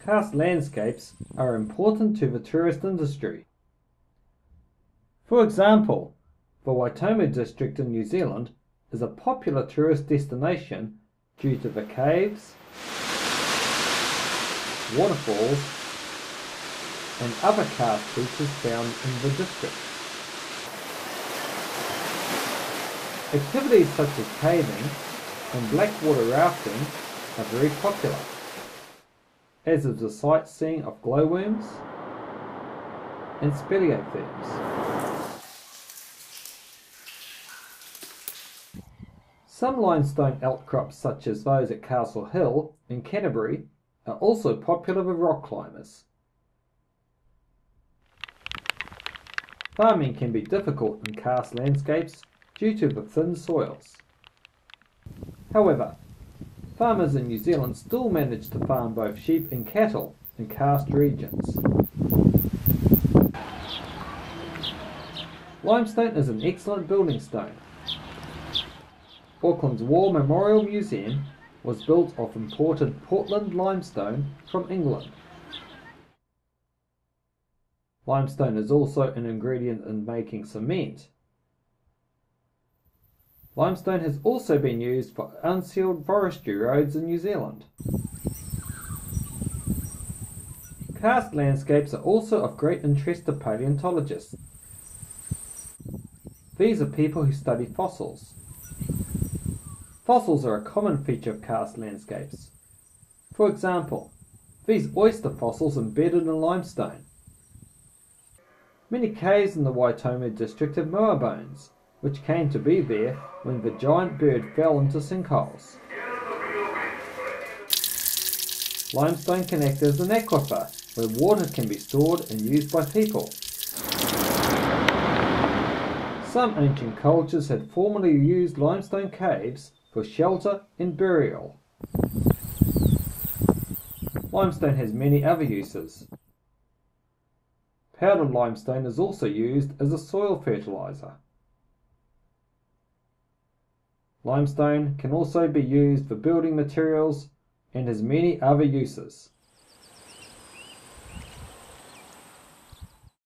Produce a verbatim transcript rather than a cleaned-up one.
Karst landscapes are important to the tourist industry. For example, the Waitomo district in New Zealand is a popular tourist destination due to the caves, waterfalls, and other karst features found in the district. Activities such as caving and blackwater rafting are very popular, as is the sightseeing of glowworms and speleothems. Some limestone outcrops such as those at Castle Hill in Canterbury are also popular with rock climbers. Farming can be difficult in karst landscapes due to the thin soils. However, farmers in New Zealand still manage to farm both sheep and cattle in karst regions. Limestone is an excellent building stone. Auckland's War Memorial Museum was built of imported Portland limestone from England. Limestone is also an ingredient in making cement. Limestone has also been used for unsealed forestry roads in New Zealand. Karst landscapes are also of great interest to paleontologists. These are people who study fossils. Fossils are a common feature of karst landscapes. For example, these oyster fossils embedded in limestone. Many caves in the Waitomo district have moa bones, which came to be there when the giant bird fell into sinkholes. Limestone can act as an aquifer, where water can be stored and used by people. Some ancient cultures had formerly used limestone caves for shelter and burial. Limestone has many other uses. Powdered limestone is also used as a soil fertilizer. Limestone can also be used for building materials and has many other uses.